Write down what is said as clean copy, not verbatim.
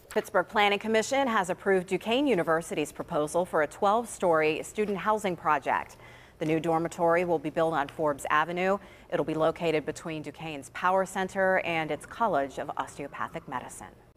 Pittsburgh Planning Commission has approved Duquesne University's proposal for a 12-story student housing project. The new dormitory will be built on Forbes Avenue. It'll be located between Duquesne's Power Center and its College of Osteopathic Medicine.